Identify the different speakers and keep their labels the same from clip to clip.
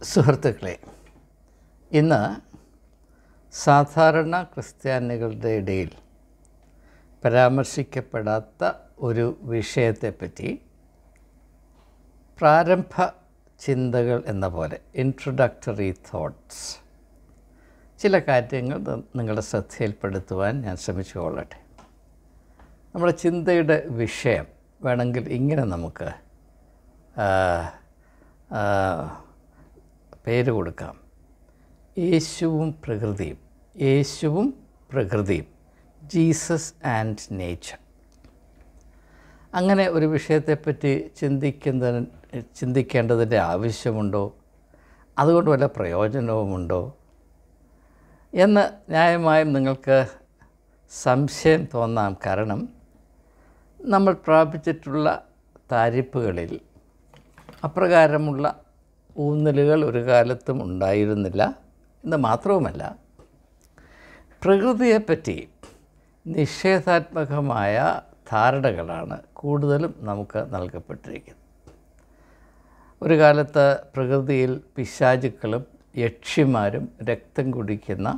Speaker 1: സുഹൃത്തുക്കളെ, ഇന്ന് സാധാരണ ക്രിസ്ത്യാനികളുടെ ഇടയിൽ പരാമർശിക്കപ്പെടാത്ത ഒരു വിഷയത്തെപ്പറ്റി പ്രാരംഭ ചിന്തകൾ എന്ന പോലെ ഇൻട്രൊഡക്ടറി തോട്ട്സ് ചില കാര്യങ്ങൾ നിങ്ങളുടെ ശ്രദ്ധയിൽപ്പെടുത്തുവാൻ ഞാൻ ശ്രമിച്ചുകൊള്ളട്ടെ. നമ്മുടെ ചിന്തയുടെ വിഷയം വേണമെങ്കിൽ ഇങ്ങനെ നമുക്ക് പേര് കൊടുക്കാം: യേശുവും പ്രകൃതിയും, ജീസസ് ആൻഡ് നേച്ചർ. അങ്ങനെ ഒരു വിഷയത്തെപ്പറ്റി ചിന്തിക്കേണ്ടതിൻ്റെ ആവശ്യമുണ്ടോ, അതുകൊണ്ട് വല്ല പ്രയോജനവുമുണ്ടോ എന്ന് ന്യായമായും നിങ്ങൾക്ക് സംശയം തോന്നാം. കാരണം നമ്മൾ പ്രാപിച്ചിട്ടുള്ള താരിപ്പുകളിൽ അപ്രകാരമുള്ള ഊന്നലുകൾ ഒരു കാലത്തും ഉണ്ടായിരുന്നില്ല എന്ന് മാത്രവുമല്ല, പ്രകൃതിയെപ്പറ്റി നിഷേധാത്മകമായ ധാരണകളാണ് കൂടുതലും നമുക്ക് നൽകപ്പെട്ടിരിക്കുന്നത്. ഒരു കാലത്ത് പ്രകൃതിയിൽ പിശാചുക്കളും യക്ഷിമാരും രക്തം കുടിക്കുന്ന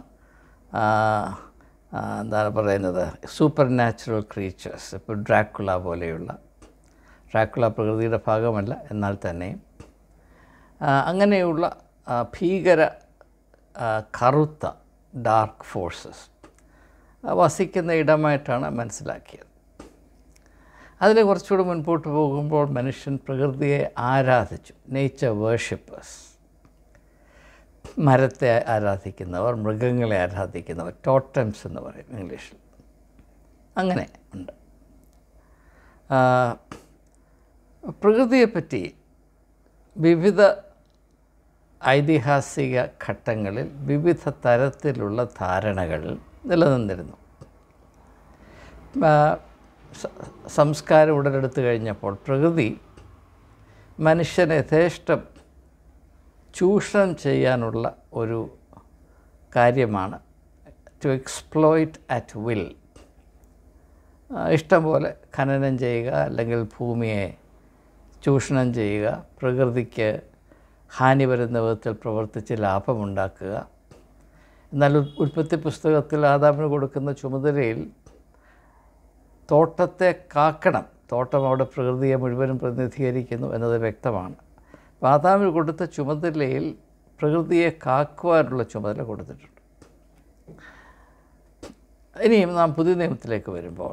Speaker 1: എന്താണ് പറയുന്നത്, സൂപ്പർ നാച്ചുറൽ ക്രീച്ചേഴ്സ്, ഇപ്പോൾ ഡ്രാക്കുള പോലെയുള്ള, ഡ്രാക്കുള പ്രകൃതിയുടെ ഭാഗമല്ല എന്നാൽ തന്നെയും അങ്ങനെയുള്ള ഭീകര കറുത്ത ഡാർക്ക് ഫോഴ്സസ് വസിക്കുന്ന ഇടമായിട്ടാണ് മനസ്സിലാക്കിയത്. അതിൽ കുറച്ചുകൂടി മുൻപോട്ട് പോകുമ്പോൾ മനുഷ്യൻ പ്രകൃതിയെ ആരാധിച്ചു. നേച്ചർ വേർഷിപ്പേഴ്സ്, മരത്തെ ആരാധിക്കുന്നവർ, മൃഗങ്ങളെ ആരാധിക്കുന്നവർ, ടോട്ടംസ് എന്ന് പറയും ഇംഗ്ലീഷിൽ. അങ്ങനെ ഉണ്ട്. പ്രകൃതിയെപ്പറ്റി വിവിധ ഐതിഹാസിക ഘട്ടങ്ങളിൽ വിവിധ തരത്തിലുള്ള ധാരണകൾ നിലനിന്നിരുന്നു. സംസ്കാരം ഉടലെടുത്തു കഴിഞ്ഞപ്പോൾ പ്രകൃതി മനുഷ്യനെ യഥേഷ്ടം ചൂഷണം ചെയ്യാനുള്ള ഒരു കാര്യമാണ്. To exploit at will. ഇഷ്ടം പോലെ ഖനനം ചെയ്യുക, അല്ലെങ്കിൽ ഭൂമിയെ ചൂഷണം ചെയ്യുക, പ്രകൃതിക്ക് ഹാനി വരുന്ന വിധത്തിൽ പ്രവർത്തിച്ച് ലാഭമുണ്ടാക്കുക. എന്നാൽ ഉൽപ്പത്തി പുസ്തകത്തിൽ ആദാമിന് കൊടുക്കുന്ന ചുമതലയിൽ തോട്ടത്തെ കാക്കണം. തോട്ടം അവിടെ പ്രകൃതിയെ മുഴുവനും പ്രതിനിധീകരിക്കുന്നു എന്നത് വ്യക്തമാണ്. അപ്പോൾ ആദാമിന് കൊടുത്ത ചുമതലയിൽ പ്രകൃതിയെ കാക്കുവാനുള്ള ചുമതല കൊടുത്തിട്ടുണ്ട്. ഇനിയും നാം പുതിയ നിയമത്തിലേക്ക് വരുമ്പോൾ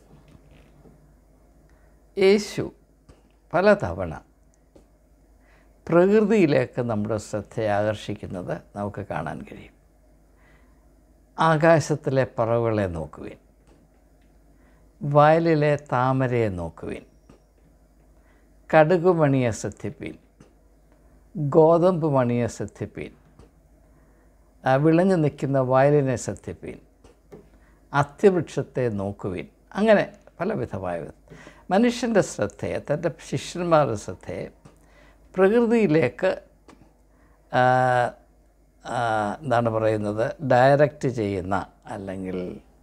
Speaker 1: യേശു പലതവണ പ്രകൃതിയിലേക്ക് നമ്മുടെ ശ്രദ്ധയെ ആകർഷിക്കുന്നത് നമുക്ക് കാണാൻ കഴിയും. ആകാശത്തിലെ പറവകളെ നോക്കുവിൻ, വയലിലെ താമരയെ നോക്കുവിൻ, കടുകുമണിയെ ശ്രദ്ധിപ്പീൻ, ഗോതമ്പ് മണിയെ ശ്രദ്ധിപ്പീൻ, വിളഞ്ഞു നിൽക്കുന്ന വയലിനെ ശ്രദ്ധിപ്പീൻ, അത്തിവൃക്ഷത്തെ നോക്കുവിൻ. അങ്ങനെ പലവിധമായ മനുഷ്യൻ്റെ ശ്രദ്ധയെ, തൻ്റെ ശിഷ്യന്മാരുടെ ശ്രദ്ധയെ പ്രകൃതിയിലേക്ക് എന്താണ് പറയുന്നത്, ഡയറക്റ്റ് ചെയ്യുന്ന അല്ലെങ്കിൽ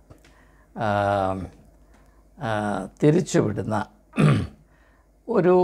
Speaker 1: തിരിച്ചുവിടുന്ന ഒരു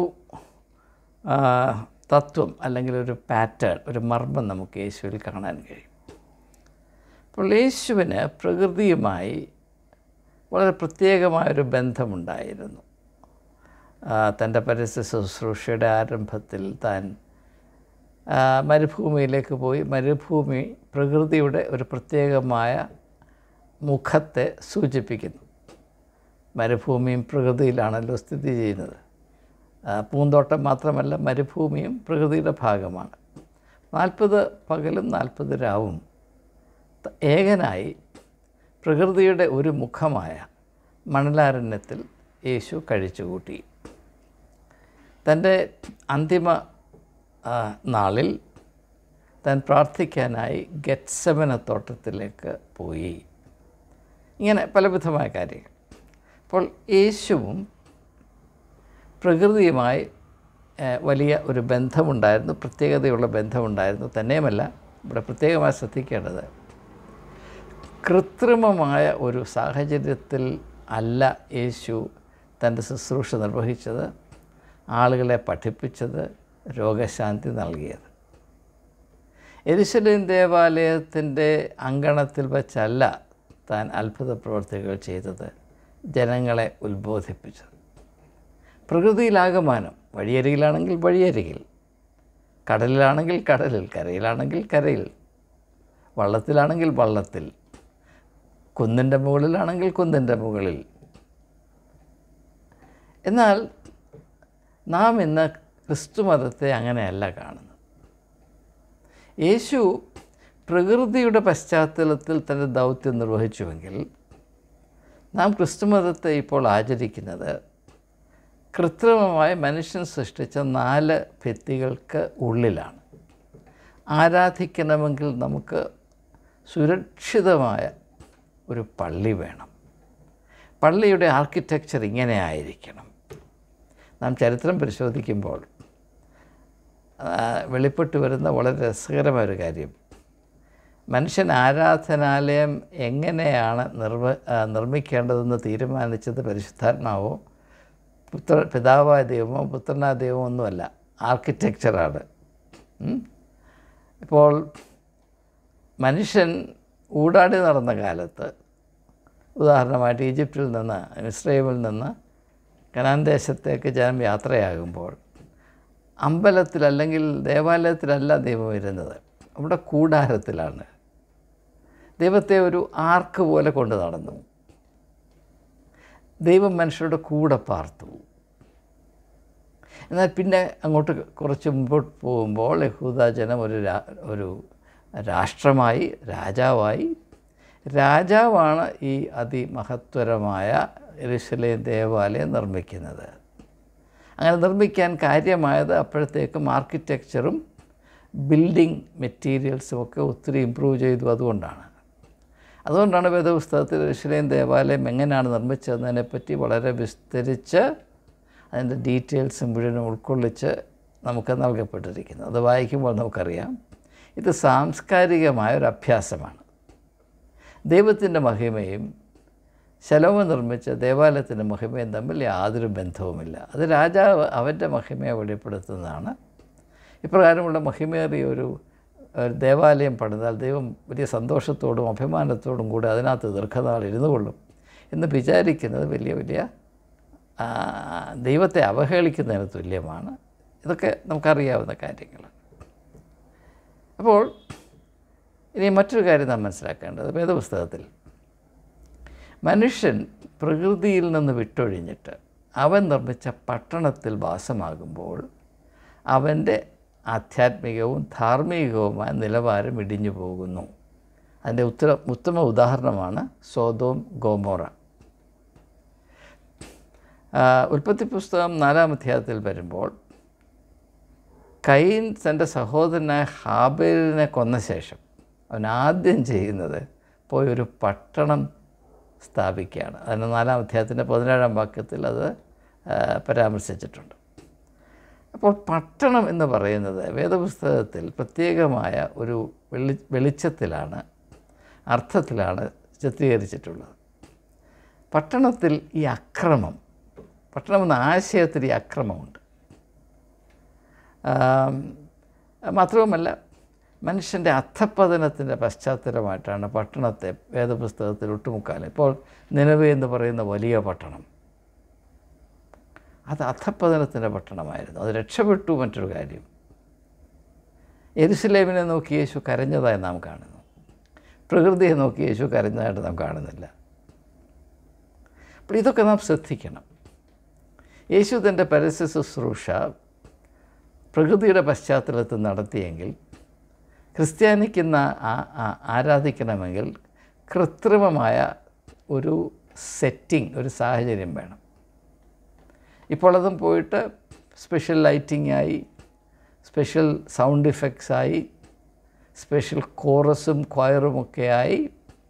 Speaker 1: തത്വം അല്ലെങ്കിൽ ഒരു പാറ്റേൺ, ഒരു മർമ്മം നമുക്ക് യേശുവിൽ കാണാൻ കഴിയും. അപ്പോൾ യേശുവിന് പ്രകൃതിയുമായി വളരെ പ്രത്യേകമായൊരു ബന്ധമുണ്ടായിരുന്നു. തൻ്റെ പരസ്യ ശുശ്രൂഷയുടെ ആരംഭത്തിൽ താൻ മരുഭൂമിയിലേക്ക് പോയി. മരുഭൂമി പ്രകൃതിയുടെ ഒരു പ്രത്യേകമായ മുഖത്തെ സൂചിപ്പിക്കുന്നു. മരുഭൂമിയും പ്രകൃതിയിലാണല്ലോ സ്ഥിതി ചെയ്യുന്നത്. പൂന്തോട്ടം മാത്രമല്ല, മരുഭൂമിയും പ്രകൃതിയുടെ ഭാഗമാണ്. 40 പകലും 40 രാവും ഏകനായി പ്രകൃതിയുടെ ഒരു മുഖമായ മണലാരണ്യത്തിൽ യേശു കഴിച്ചുകൂട്ടി. തൻ്റെ അന്തിമ നാളിൽ താൻ പ്രാർത്ഥിക്കാനായി ഗെത്സമന തോട്ടത്തിലേക്ക് പോയി. ഇങ്ങനെ പലവിധമായ കാര്യങ്ങൾ. അപ്പോൾ യേശുവും പ്രകൃതിയുമായി വലിയ ഒരു ബന്ധമുണ്ടായിരുന്നു, പ്രത്യേകതയുള്ള ബന്ധമുണ്ടായിരുന്നു. തന്നെയുമല്ല, ഇവിടെ പ്രത്യേകമായി ശ്രദ്ധിക്കേണ്ടത്, കൃത്രിമമായ ഒരു സാഹചര്യത്തിൽ അല്ല യേശു തൻ്റെ ശുശ്രൂഷ നിർവഹിച്ചത്, ആളുകളെ പഠിപ്പിച്ചത്, രോഗശാന്തി നൽകിയത്. യെരൂശലേം ദേവാലയത്തിൻ്റെ അങ്കണത്തിൽ വച്ചല്ല താൻ അത്ഭുത പ്രവർത്തികൾ ചെയ്തത്, ജനങ്ങളെ ഉത്ബോധിപ്പിച്ചത്. പ്രകൃതിയിലാകമാനം, വഴിയരികിലാണെങ്കിൽ വഴിയരികിൽ, കടലിലാണെങ്കിൽ കടലിൽ, കരയിലാണെങ്കിൽ കരയിൽ, വള്ളത്തിലാണെങ്കിൽ വള്ളത്തിൽ, കുന്നിൻ്റെ മുകളിലാണെങ്കിൽ കുന്നിൻ്റെ മുകളിൽ. എന്നാൽ നാം ഇന്ന് ക്രിസ്തു മതത്തെ അങ്ങനെയല്ല കാണുന്നത്. യേശു പ്രകൃതിയുടെ പശ്ചാത്തലത്തിൽ തൻ്റെ ദൗത്യം നിർവഹിച്ചുവെങ്കിൽ നാം ക്രിസ്തുമതത്തെ ഇപ്പോൾ ആചരിക്കുന്നത് കൃത്രിമമായി മനുഷ്യൻ സൃഷ്ടിച്ച 4 ഭിത്തികൾക്ക് ഉള്ളിലാണ്. ആരാധിക്കണമെങ്കിൽ നമുക്ക് സുരക്ഷിതമായ ഒരു പള്ളി വേണം. പള്ളിയുടെ ആർക്കിടെക്ചർ ഇങ്ങനെ ആയിരിക്കണം. നാം ചരിത്രം പരിശോധിക്കുമ്പോൾ വെളിപ്പെട്ട് വരുന്ന വളരെ രസകരമായൊരു കാര്യം, മനുഷ്യൻ ആരാധനാലയം എങ്ങനെയാണ് നിർമ്മിക്കേണ്ടതെന്ന് തീരുമാനിച്ചത് പരിശുദ്ധാത്മാവോ പിതാവായ ദൈവമോ പുത്രനായ ദൈവമോ ഒന്നുമല്ല, ആർക്കിടെക്ചറാണ്. ഇപ്പോൾ മനുഷ്യൻ ഊടാടി നടന്ന കാലത്ത്, ഉദാഹരണമായിട്ട് ഈജിപ്തിൽ നിന്ന് ഇസ്രായേലിൽ നിന്ന് കനാൻ ദേശത്തേക്ക് ജനം യാത്രയാകുമ്പോൾ അമ്പലത്തിൽ അല്ലെങ്കിൽ ദേവാലയത്തിലല്ല ദൈവം ഇരുന്നത്, അവിടെ കൂടാരത്തിലാണ്. ദൈവത്തെ ഒരു ആർക്ക് പോലെ കൊണ്ട് നടന്നു. ദൈവം മനുഷ്യരുടെ കൂടെ പാർത്തു. എന്നാൽ പിന്നെ അങ്ങോട്ട് കുറച്ച് മുമ്പോട്ട് പോകുമ്പോൾ യഹൂദ ജനം ഒരു രാഷ്ട്രമായി, രാജാവായി. രാജാവാണ് ഈ അതിമഹത്വരമായ യെരൂശലേം ദേവാലയം നിർമ്മിക്കുന്നത്. അങ്ങനെ നിർമ്മിക്കാൻ കാര്യമായത് അപ്പോഴത്തേക്കും ആർക്കിടെക്ചറും ബിൽഡിംഗ് മെറ്റീരിയൽസും ഒക്കെ ഒത്തിരി ഇമ്പ്രൂവ് ചെയ്തു. അതുകൊണ്ടാണ് വേദപുസ്തകത്തിൽ യെരൂശലേം ദേവാലയം എങ്ങനെയാണ് നിർമ്മിച്ചതെന്നതിനെപ്പറ്റി വളരെ വിസ്തരിച്ച് അതിൻ്റെ ഡീറ്റെയിൽസ് മുഴുവൻ ഉൾക്കൊള്ളിച്ച് നമുക്ക് നൽകപ്പെട്ടിരിക്കുന്നത്. അത് വായിക്കുമ്പോൾ നമുക്കറിയാം ഇത് സാംസ്കാരികമായൊരു അഭ്യാസമാണ്. ദൈവത്തിൻ്റെ മഹിമയും ശലോമോൻ നിർമ്മിച്ച ദേവാലയത്തിൻ്റെ മഹിമയും തമ്മിൽ യാതൊരു ബന്ധവുമില്ല. അത് രാജാവ് അവൻ്റെ മഹിമയെ വെളിപ്പെടുത്തുന്നതാണ്. ഇപ്രകാരമുള്ള മഹിമേറിയ ഒരു ദേവാലയം പണിതാൽ ദൈവം വലിയ സന്തോഷത്തോടും അഭിമാനത്തോടും കൂടി അതിനകത്ത് ദീർഘനാൾ ഇരുന്നു കൊള്ളും എന്ന് വിചാരിക്കുന്നത് വലിയ ദൈവത്തെ അവഹേളിക്കുന്നതിന് തുല്യമാണ്. ഇതൊക്കെ നമുക്കറിയാവുന്ന കാര്യങ്ങൾ. അപ്പോൾ ഇനി മറ്റൊരു കാര്യം നാം മനസ്സിലാക്കേണ്ടത്, വേദപുസ്തകത്തിൽ മനുഷ്യൻ പ്രകൃതിയിൽ നിന്ന് വിട്ടൊഴിഞ്ഞിട്ട് അവൻ നിർമ്മിച്ച പട്ടണത്തിൽ വാസമാകുമ്പോൾ അവൻ്റെ ആധ്യാത്മികവും ധാർമ്മികവുമായ നിലവാരം ഇടിഞ്ഞു പോകുന്നു. അതിൻ്റെ ഉത്തമ ഉദാഹരണമാണ് സോദോം ഗോമോറ. ഉൽപ്പത്തി പുസ്തകം 4-ാം അധ്യായത്തിൽ വരുമ്പോൾ കയീൻ തൻ്റെ സഹോദരനായ ഹാബേലിനെ കൊന്ന ശേഷം അവൻ ആദ്യം ചെയ്യുന്നത് പോയി ഒരു പട്ടണം സ്ഥാപിക്കുകയാണ്. അതിന് 4-ാം അധ്യായത്തിൻ്റെ 17-ാം വാക്യത്തിൽ അത് പരാമർശിച്ചിട്ടുണ്ട്. അപ്പോൾ പട്ടണം എന്ന് പറയുന്നത് വേദപുസ്തകത്തിൽ പ്രത്യേകമായ ഒരു വെളിച്ചത്തിലാണ്, അർത്ഥത്തിലാണ് ചിത്രീകരിച്ചിട്ടുള്ളത്. പട്ടണത്തിൽ ഈ അക്രമം, പട്ടണം എന്ന ആശയത്തിൽ ഈ അക്രമമുണ്ട്. മാത്രവുമല്ല മനുഷ്യൻ്റെ അധഃപതനത്തിൻ്റെ പശ്ചാത്തലമായിട്ടാണ് പട്ടണത്തെ വേദപുസ്തകത്തിൽ ഒട്ടുമുക്കാലും. ഇപ്പോൾ നിനവേ എന്ന് പറയുന്ന വലിയ പട്ടണം അത് അധഃപതനത്തിൻ്റെ പട്ടണമായിരുന്നു. അത് രക്ഷപ്പെട്ടു. മറ്റൊരു കാര്യം, യെരൂശലേമിനെ നോക്കി യേശു കരഞ്ഞതായി നാം കാണുന്നു. പ്രകൃതിയെ നോക്കി യേശു കരഞ്ഞതായിട്ട് നാം കാണുന്നില്ല. അപ്പോൾ ഇതൊക്കെ നാം ശ്രദ്ധിക്കണം. യേശു തൻ്റെ പരസ്യ ശുശ്രൂഷ പ്രകൃതിയുടെ പശ്ചാത്തലത്തിൽ നടത്തിയെങ്കിൽ ക്രിസ്ത്യാനിക്കുന്ന ആരാധിക്കണമെങ്കിൽ കൃത്രിമമായ ഒരു സെറ്റിംഗ്, ഒരു സാഹചര്യം വേണം. ഇപ്പോൾ അതും പോയിട്ട് സ്പെഷ്യൽ ലൈറ്റിംഗായി, സ്പെഷ്യൽ സൗണ്ട് ഇഫക്ട്സായി, സ്പെഷ്യൽ കോറസും ക്വയറുമൊക്കെയായി,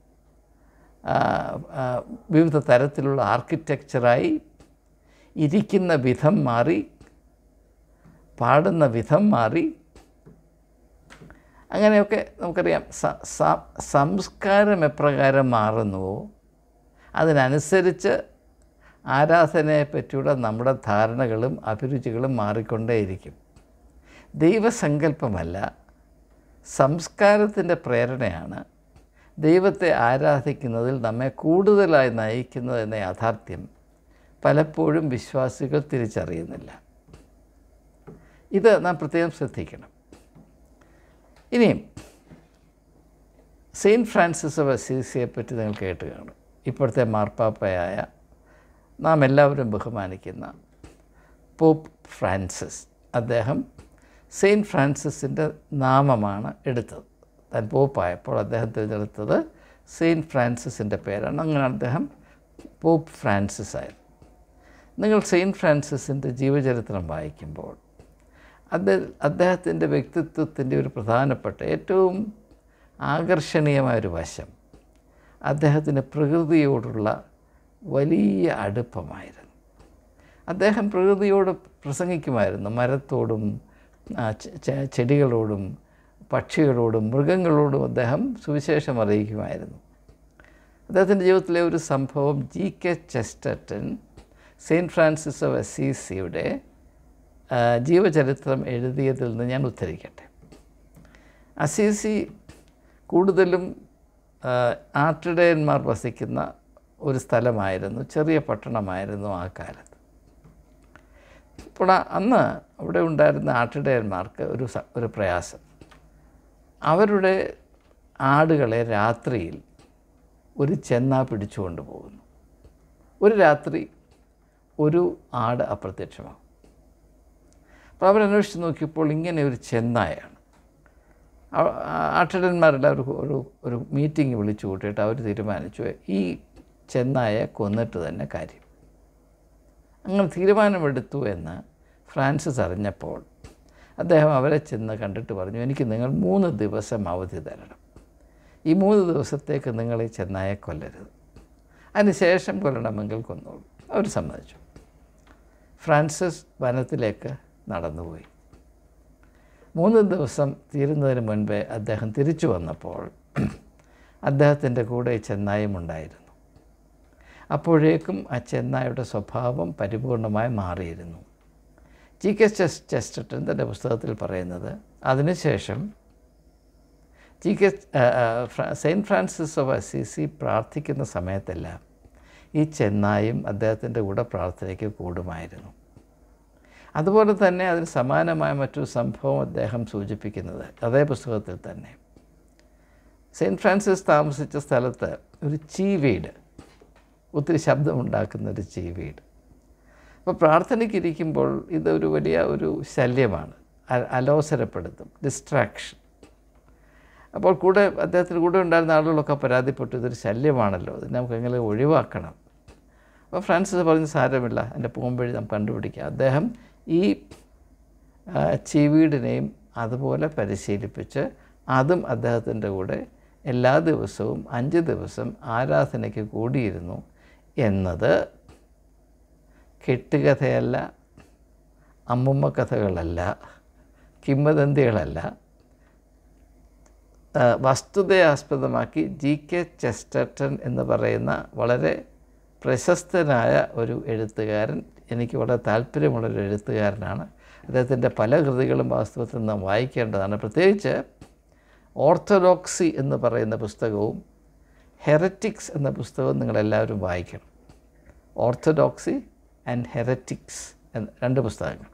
Speaker 1: വിവിധ തരത്തിലുള്ള ആർക്കിടെക്ചറായി, ഇരിക്കുന്ന വിധം മാറി, പാടുന്ന വിധം മാറി, അങ്ങനെയൊക്കെ നമുക്കറിയാം. സംസ്കാരം എപ്രകാരം മാറുന്നുവോ അതിനനുസരിച്ച് ആരാധനയെപ്പറ്റിയുള്ള നമ്മുടെ ധാരണകളും അഭിരുചികളും മാറിക്കൊണ്ടേയിരിക്കും. ദൈവസങ്കല്പമല്ല സംസ്കാരത്തിൻ്റെ പ്രേരണയാണ് ദൈവത്തെ ആരാധിക്കുന്നതിൽ നമ്മെ കൂടുതലായി നയിക്കുന്നതെന്ന യാഥാർത്ഥ്യം പലപ്പോഴും വിശ്വാസികൾ തിരിച്ചറിയുന്നില്ല. ഇത് നാം പ്രത്യേകം ശ്രദ്ധിക്കണം. ഇനിയും സെയിൻറ്റ് ഫ്രാൻസിസ് ഓഫ് അസീസിയെപ്പറ്റി നിങ്ങൾ കേട്ട് കാണും. ഇപ്പോഴത്തെ മാർപ്പാപ്പയായ നാം എല്ലാവരും ബഹുമാനിക്കുന്ന പോപ്പ് ഫ്രാൻസിസ്. അദ്ദേഹം സെയിൻറ്റ് ഫ്രാൻസിസിൻ്റെ നാമമാണ് എടുത്തത്. താൻ പോപ്പായപ്പോൾ അദ്ദേഹം തിരഞ്ഞെടുത്തത് സെയിൻറ്റ് ഫ്രാൻസിസിൻ്റെ പേരാണ്. അങ്ങനെ അദ്ദേഹം പോപ്പ് ഫ്രാൻസിസ് ആയിരുന്നു. നിങ്ങൾ സെയിൻറ്റ് ഫ്രാൻസിസിൻ്റെ ജീവചരിത്രം വായിക്കുമ്പോൾ അദ്ദേഹത്തിൻ്റെ വ്യക്തിത്വത്തിൻ്റെ ഒരു പ്രധാനപ്പെട്ട ഏറ്റവും ആകർഷണീയമായൊരു വശം അദ്ദേഹത്തിന് പ്രകൃതിയോടുള്ള വലിയ അടുപ്പമായിരുന്നു. അദ്ദേഹം പ്രകൃതിയോട് പ്രസംഗിക്കുമായിരുന്നു. മരത്തോടും ചെടികളോടും പക്ഷികളോടും മൃഗങ്ങളോടും അദ്ദേഹം സുവിശേഷം അറിയിക്കുമായിരുന്നു. അദ്ദേഹത്തിൻ്റെ ജീവിതത്തിലെ ഒരു സംഭവം G.K. Chesterton saint Francis of അസീസിയുടെ ജീവചരിത്രം എഴുതിയതിൽ നിന്ന് ഞാൻ ഉദ്ധരിക്കട്ടെ. അസീസി കൂടുതലും ആട്ടിടയന്മാർ വസിക്കുന്ന ഒരു സ്ഥലമായിരുന്നു, ചെറിയ പട്ടണമായിരുന്നു ആ കാലത്ത്. അപ്പോൾ അന്ന് അവിടെ ഉണ്ടായിരുന്ന ആട്ടിടയന്മാർക്ക് ഒരു പ്രയാസം. അവരുടെ ആടുകളെ രാത്രിയിൽ ഒരു ചെന്നാ പിടിച്ചുകൊണ്ട് പോകുന്നു. ഒരു രാത്രി ഒരു ആട് അപ്രത്യക്ഷമാകും. അപ്പോൾ അവരന്വേഷിച്ച് നോക്കിയപ്പോൾ ഇങ്ങനെ ഒരു ചെന്നായാണ്. ആട്ടിടയന്മാരെല്ലാവരും ഒരു മീറ്റിംഗ് വിളിച്ചു കൂട്ടിയിട്ട് അവർ തീരുമാനിച്ചു ഈ ചെന്നായെ കൊന്നിട്ട് തന്നെ കാര്യം. അങ്ങനെ തീരുമാനമെടുത്തു എന്ന് ഫ്രാൻസിസ് അറിഞ്ഞപ്പോൾ അദ്ദേഹം അവരെ ചെന്ന് കണ്ടിട്ട് പറഞ്ഞു, എനിക്ക് നിങ്ങൾ 3 ദിവസം അവധി തരണം. ഈ 3 ദിവസത്തേക്ക് നിങ്ങൾ ഈ ചെന്നായെ കൊല്ലരുത്. അതിനുശേഷം കൊല്ലണമെങ്കിൽ കൊന്നോളൂ. അവർ സമ്മതിച്ചു. ഫ്രാൻസിസ് വനത്തിലേക്ക് നടന്നുപോയി. 3 ദിവസം തീരുന്നതിന് മുൻപേ അദ്ദേഹം തിരിച്ചു വന്നപ്പോൾ അദ്ദേഹത്തിൻ്റെ കൂടെ ഈ ചെന്നായും ഉണ്ടായിരുന്നു. അപ്പോഴേക്കും ആ ചെന്നായുടെ സ്വഭാവം പരിപൂർണമായി മാറിയിരുന്നു. G.K. ചെസ്റ്റർട്ടൺ തൻ്റെ പുസ്തകത്തിൽ പറയുന്നത്, അതിനുശേഷം സെയിൻറ്റ് ഫ്രാൻസിസ് ഓഫ് അസീസി പ്രാർത്ഥിക്കുന്ന സമയത്തെല്ലാം ഈ ചെന്നായും അദ്ദേഹത്തിൻ്റെ കൂടെ പ്രാർത്ഥനയ്ക്ക് കൂടുമായിരുന്നു. അതുപോലെ തന്നെ അതിന് സമാനമായ മറ്റൊരു സംഭവം അദ്ദേഹം സൂചിപ്പിക്കുന്നത് അതേ പുസ്തകത്തിൽ തന്നെ. സെയിൻറ്റ് ഫ്രാൻസിസ് താമസിച്ച സ്ഥലത്ത് ഒരു ചീവീട്, ഒത്തിരി ശബ്ദമുണ്ടാക്കുന്നൊരു ചീവീട്. അപ്പോൾ പ്രാർത്ഥനയ്ക്കിരിക്കുമ്പോൾ ഇതൊരു വലിയ ഒരു ശല്യമാണ്, അലോസരപ്പെടുത്തും, ഡിസ്ട്രാക്ഷൻ. അപ്പോൾ അദ്ദേഹത്തിന് കൂടെ ഉണ്ടായിരുന്ന ആളുകളൊക്കെ പരാതിപ്പെട്ടു, ഇതൊരു ശല്യമാണല്ലോ, ഇത് നമുക്ക് എങ്ങനെ ഒഴിവാക്കണം. അപ്പോൾ ഫ്രാൻസിസ് പറഞ്ഞ് സാരമില്ല, എൻ്റെ പോകുമ്പോഴേ നമുക്ക് കണ്ടുപിടിക്കാം. അദ്ദേഹം ഈ ചീവീടിനെയും അതുപോലെ പരിശീലിപ്പിച്ച് അതും അദ്ദേഹത്തിൻ്റെ കൂടെ എല്ലാ ദിവസവും 5 ദിവസം ആരാധനയ്ക്ക് കൂടിയിരുന്നു എന്നത് കെട്ടുകഥയല്ല, അമ്മുമ്മ കഥകളല്ല, കിംവദന്തികളല്ല, വസ്തുതയെ ആസ്പദമാക്കി G.K. ചെസ്റ്റർട്ടൺ എന്ന് പറയുന്ന വളരെ പ്രശസ്തനായ ഒരു എഴുത്തുകാരൻ, എനിക്ക് വളരെ താല്പര്യമുള്ളൊരു എഴുത്തുകാരനാണ്. അദ്ദേഹത്തിൻ്റെ പല കൃതികളും വാസ്തവത്തിൽ നാം വായിക്കേണ്ടതാണ്. പ്രത്യേകിച്ച് ഓർത്തഡോക്സി എന്ന് പറയുന്ന പുസ്തകവും ഹെററ്റിക്സ് എന്ന പുസ്തകവും നിങ്ങളെല്ലാവരും വായിക്കണം. ഓർത്തഡോക്സി ആൻഡ് ഹെററ്റിക്സ് എന്ന 2 പുസ്തകങ്ങൾ.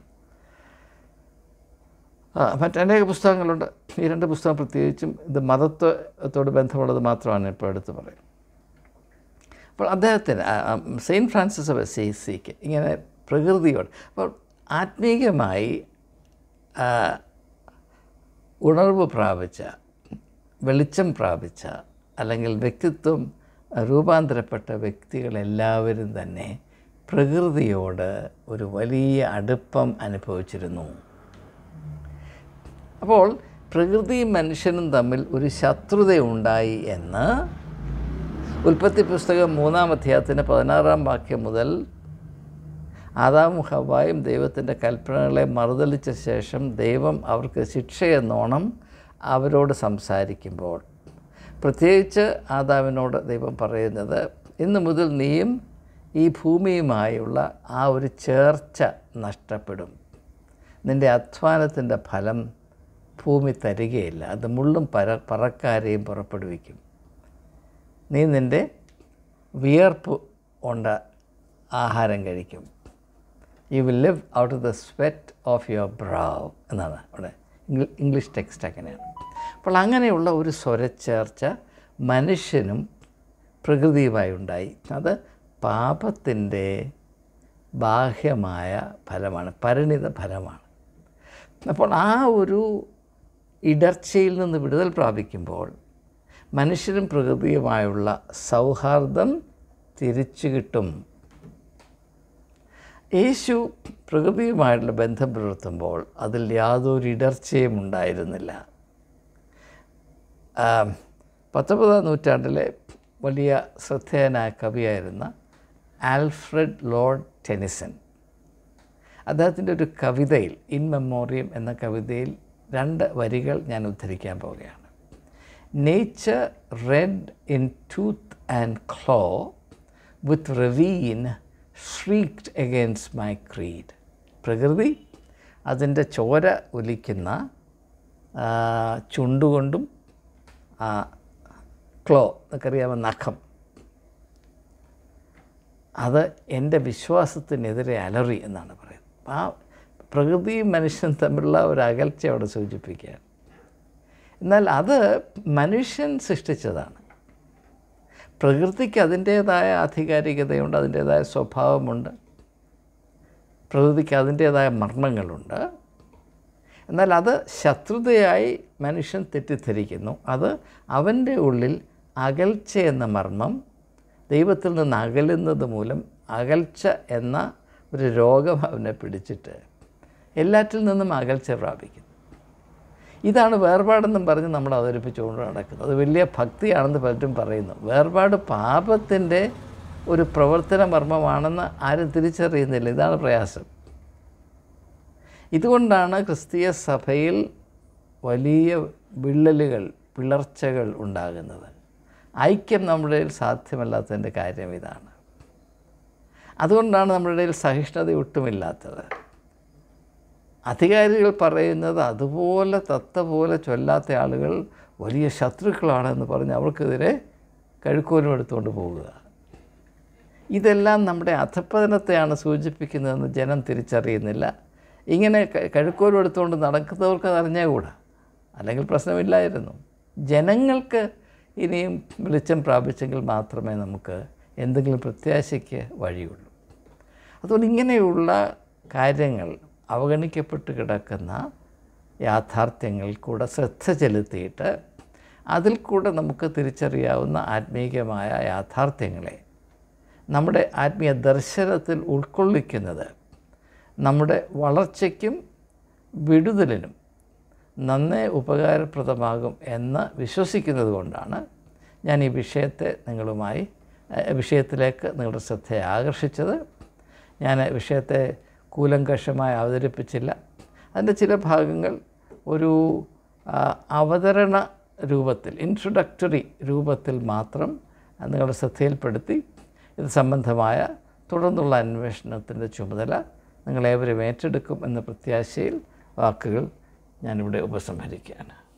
Speaker 1: മറ്റനേക പുസ്തകങ്ങളുണ്ട്. ഈ 2 പുസ്തകം പ്രത്യേകിച്ചും ഇത് മതത്തോട് ബന്ധമുള്ളത് മാത്രമാണ് ഇപ്പോൾ എടുത്ത് പറയുന്നത്. അപ്പോൾ അദ്ദേഹത്തിന് സെയിൻറ്റ് ഫ്രാൻസിസ് ഓഫ് അസീസിക്ക് ഇങ്ങനെ പ്രകൃതിയോട്, അപ്പോൾ ആത്മീയമായി ഉണർവ് പ്രാപിച്ച, വെളിച്ചം പ്രാപിച്ച, അല്ലെങ്കിൽ വ്യക്തിത്വം രൂപാന്തരപ്പെട്ട വ്യക്തികളെല്ലാവരും തന്നെ പ്രകൃതിയോട് ഒരു വലിയ അടുപ്പം അനുഭവിച്ചിരുന്നു. അപ്പോൾ പ്രകൃതിയും മനുഷ്യനും തമ്മിൽ ഒരു ശത്രുതയുണ്ടായി എന്ന് ഉൽപ്പത്തി പുസ്തകം 3-ാം അധ്യായത്തിൻ്റെ 16-ാം വാക്യം മുതൽ ആദാമും ഹവ്വായും ദൈവത്തിൻ്റെ കൽപ്പനകളെ മറുതലിച്ച ശേഷം ദൈവം അവർക്ക് ശിക്ഷയെന്നോണം അവരോട് സംസാരിക്കുമ്പോൾ, പ്രത്യേകിച്ച് ആദാമിനോട് ദൈവം പറയുന്നത്, ഇന്നു മുതൽ നീയും ഈ ഭൂമിയുമായുള്ള ആ ഒരു ചേർച്ച നഷ്ടപ്പെടും, നിൻ്റെ അധ്വാനത്തിൻ്റെ ഫലം ഭൂമി തരികയില്ല. അത് മുള്ളും പറക്കാരെയും പുറപ്പെടുവിക്കും. നീ നിൻ്റെ വിയർപ്പ് കൊണ്ട് ആഹാരം കഴിക്കും. You will live out of the sweat of your brow എന്നാണ് അവിടെ ഇംഗ്ലീഷ് ടെക്സ്റ്റ് അങ്ങനെയാണ്. അപ്പോൾ അങ്ങനെയുള്ള ഒരു സ്വരച്ചേർച്ച മനുഷ്യനും പ്രകൃതിയുമായി ഉണ്ടായി. അത് പാപത്തിൻ്റെ ബാഹ്യമായ ഫലമാണ്, പരിണിത ഫലമാണ്. അപ്പോൾ ആ ഒരു ഇടർച്ചയിൽ നിന്ന് വിടുതൽ പ്രാപിക്കുമ്പോൾ മനുഷ്യരും പ്രകൃതിയുമായുള്ള സൗഹാർദ്ദം തിരിച്ചു കിട്ടും. യേശു പ്രകൃതിയുമായിട്ടുള്ള ബന്ധം പുലർത്തുമ്പോൾ അതിൽ യാതൊരു ഇടർച്ചയും ഉണ്ടായിരുന്നില്ല. 19-ാം നൂറ്റാണ്ടിലെ വലിയ ശ്രദ്ധേയനായ കവിയായിരുന്ന ആൽഫ്രഡ് ലോർഡ് ടെനിസൺ, അദ്ദേഹത്തിൻ്റെ ഒരു കവിതയിൽ, ഇൻ മെമ്മോറിയം എന്ന കവിതയിൽ 2 വരികൾ ഞാൻ ഉദ്ധരിക്കാൻ പോവുകയാണ്. Nature red in tooth and claw with ravine shrieked against my creed. പ്രകൃതി അതിൻ്റെ ചോര ഒലിക്കുന്ന ചുണ്ടുകൊണ്ടും ക്ലോ എന്നൊക്കറിയാമോ, നഖം, അത് എൻ്റെ വിശ്വാസത്തിനെതിരെ അലറി എന്നാണ് പറയുന്നത്. ആ പ്രകൃതിയും മനുഷ്യനും തമ്മിലുള്ള ഒരു അകൽച്ച അവിടെ സൂചിപ്പിക്കുകയാണ്. എന്നാൽ അത് മനുഷ്യൻ സൃഷ്ടിച്ചതാണ്. പ്രകൃതിക്ക് അതിൻ്റേതായ ആധികാരികതയുണ്ട്, അതിൻ്റേതായ സ്വഭാവമുണ്ട്, പ്രകൃതിക്ക് അതിൻ്റേതായ മർമ്മങ്ങളുണ്ട്. എന്നാൽ അത് ശത്രുതയായി മനുഷ്യൻ തെറ്റിദ്ധരിക്കുന്നു. അത് അവൻ്റെ ഉള്ളിൽ അകൽച്ച എന്ന മർമ്മം ദൈവത്തിൽ നിന്ന് അകലുന്നത് മൂലം അകൽച്ച എന്ന ഒരു രോഗം അവനെ പിടിച്ചിട്ട് എല്ലാറ്റിൽ നിന്നും അകൽച്ച പ്രാപിക്കുന്നു. ഇതാണ് വേർപാടെന്നും പറഞ്ഞ് നമ്മൾ അവതരിപ്പിച്ചുകൊണ്ട് നടക്കുന്നത്. അത് വലിയ ഭക്തിയാണെന്ന് പലരും പറയുന്നു. വേർപാട് പാപത്തിൻ്റെ ഒരു പ്രവർത്തന മർമ്മമാണെന്ന് ആരും തിരിച്ചറിയുന്നില്ല. ഇതാണ് പ്രയാസം. ഇതുകൊണ്ടാണ് ക്രിസ്തീയ സഭയിൽ വലിയ വിള്ളലുകൾ, പിളർച്ചകൾ ഉണ്ടാകുന്നത്. ഐക്യം നമ്മുടെ ഇടയിൽ സാധ്യമല്ലാത്തതിൻ്റെ കാര്യം ഇതാണ്. അതുകൊണ്ടാണ് നമ്മുടെ ഇടയിൽ സഹിഷ്ണുത ഒട്ടുമില്ലാത്തത്. അധികാരികൾ പറയുന്നത് അതുപോലെ തത്ത പോലെ ചൊല്ലാത്ത ആളുകൾ വലിയ ശത്രുക്കളാണെന്ന് പറഞ്ഞ് അവർക്കെതിരെ കഴുക്കോലും എടുത്തുകൊണ്ട് പോവുക. ഇതെല്ലാം നമ്മുടെ അധപ്പതനത്തെയാണ് സൂചിപ്പിക്കുന്നതെന്ന് ജനം തിരിച്ചറിയുന്നില്ല. ഇങ്ങനെ കഴുക്കോലും എടുത്തുകൊണ്ട് നടക്കുന്നവർക്ക് അത് അറിഞ്ഞുകൂടാ, അല്ലെങ്കിൽ പ്രശ്നമില്ലായിരുന്നു. ജനങ്ങൾക്ക് ഇനിയും വെളിച്ചം പ്രാപിച്ചെങ്കിൽ മാത്രമേ നമുക്ക് എന്തെങ്കിലും പ്രത്യാശയ്ക്ക് വഴിയുള്ളൂ. അതുകൊണ്ട് ഇങ്ങനെയുള്ള കാര്യങ്ങൾ, അവഗണിക്കപ്പെട്ട് കിടക്കുന്ന യാഥാർത്ഥ്യങ്ങൾ കൂടെ ശ്രദ്ധ ചെലുത്തിയിട്ട് അതിൽ കൂടെ നമുക്ക് തിരിച്ചറിയാവുന്ന ആത്മീയമായ യാഥാർത്ഥ്യങ്ങളെ നമ്മുടെ ആത്മീയ ദർശനത്തിൽ ഉൾക്കൊള്ളിക്കുന്നത് നമ്മുടെ വളർച്ചയ്ക്കും വിടുതലിനും നന്നേ ഉപകാരപ്രദമാകും എന്ന് വിശ്വസിക്കുന്നത് കൊണ്ടാണ് ഞാൻ ഈ വിഷയത്തിലേക്ക് നിങ്ങളുടെ ശ്രദ്ധയെ ആകർഷിച്ചത്. ഞാൻ വിഷയത്തെ കൂലങ്കഷമായി അവതരിപ്പിച്ചില്ല. അതിൻ്റെ ചില ഭാഗങ്ങൾ ഒരു അവതരണ രൂപത്തിൽ, ഇൻട്രൊഡക്ടറി രൂപത്തിൽ മാത്രം നിങ്ങളുടെ ശ്രദ്ധയിൽപ്പെടുത്തി ഇത് സംബന്ധമായ തുടർന്നുള്ള അന്വേഷണത്തിൻ്റെ ചുമതല നിങ്ങളേവരും ഏറ്റെടുക്കും എന്ന പ്രത്യാശയിൽ വാക്കുകൾ ഞാനിവിടെ ഉപസംഹരിക്കുകയാണ്.